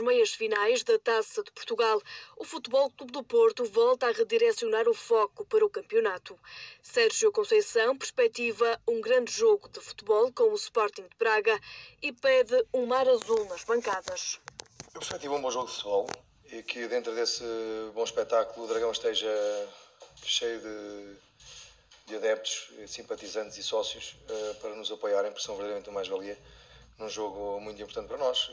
meias finais da Taça de Portugal, o Futebol Clube do Porto volta a redirecionar o foco para o campeonato. Sérgio Conceição perspectiva um grande jogo de futebol com o Sporting de Braga e pede um mar azul nas bancadas. Eu perspectivo um bom jogo de futebol e que dentro desse bom espetáculo o Dragão esteja cheio de adeptos, simpatizantes e sócios para nos apoiarem, porque são verdadeiramente uma mais-valia num jogo muito importante para nós.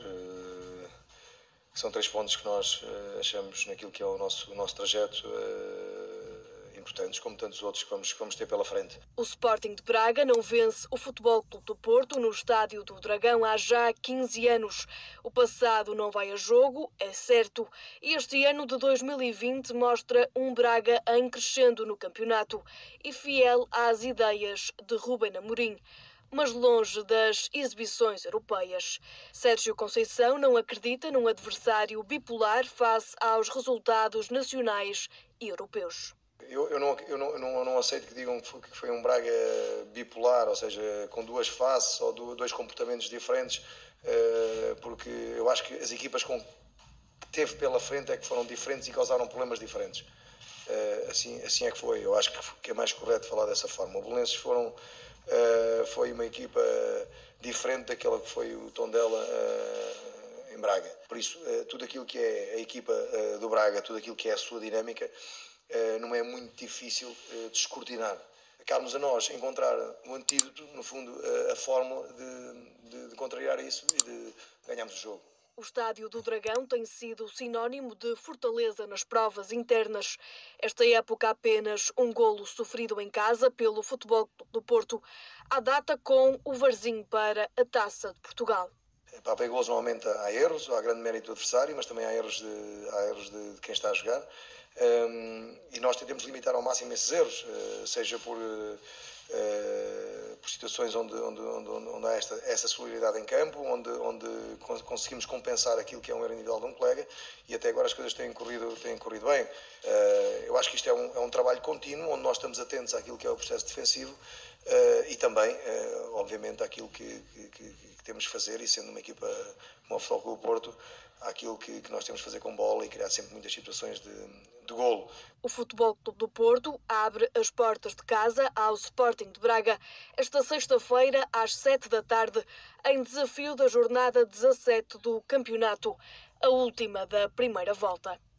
São 3 pontos que nós achamos naquilo que é o nosso trajeto importantes, como tantos outros que vamos ter pela frente. O Sporting de Braga não vence o Futebol Clube do Porto no Estádio do Dragão há já 15 anos. O passado não vai a jogo, é certo, e este ano de 2020 mostra um Braga em crescendo no campeonato e fiel às ideias de Rúben Amorim, mas longe das exibições europeias. Sérgio Conceição não acredita num adversário bipolar face aos resultados nacionais e europeus. Eu não aceito que digam que foi um Braga bipolar, ou seja, com 2 faces ou 2 comportamentos diferentes, porque eu acho que as equipas que teve pela frente é que foram diferentes e causaram problemas diferentes. Assim é que foi. Eu acho que é mais correto falar dessa forma. O Belenenses foi uma equipa diferente daquela que foi o Tondela em Braga. Por isso, tudo aquilo que é a equipa do Braga, tudo aquilo que é a sua dinâmica, não é muito difícil de descortinar. Cabe-nos a nós encontrar um antídoto, no fundo, a fórmula de contrariar isso e de ganharmos o jogo. O Estádio do Dragão tem sido sinónimo de fortaleza nas provas internas. Esta época apenas um golo sofrido em casa pelo Futebol Clube do Porto, à data com o Varzim para a Taça de Portugal. Para haver golos normalmente há erros, há grande mérito do adversário, mas também há erros de quem está a jogar. E nós tentamos limitar ao máximo esses erros, seja por situações onde há essa solidariedade em campo, onde conseguimos compensar aquilo que é um erro individual de um colega, e até agora as coisas têm corrido bem. Eu acho que isto é um trabalho contínuo, onde nós estamos atentos àquilo que é o processo defensivo e também, obviamente, àquilo que temos de fazer, e sendo uma equipa como o Futebol Clube do Porto, àquilo que nós temos de fazer com bola e criar sempre muitas situações de golo. O Futebol Clube do Porto abre as portas de casa ao Sporting de Braga esta sexta-feira às 7 da tarde, em desafio da jornada 17 do campeonato, a última da primeira volta.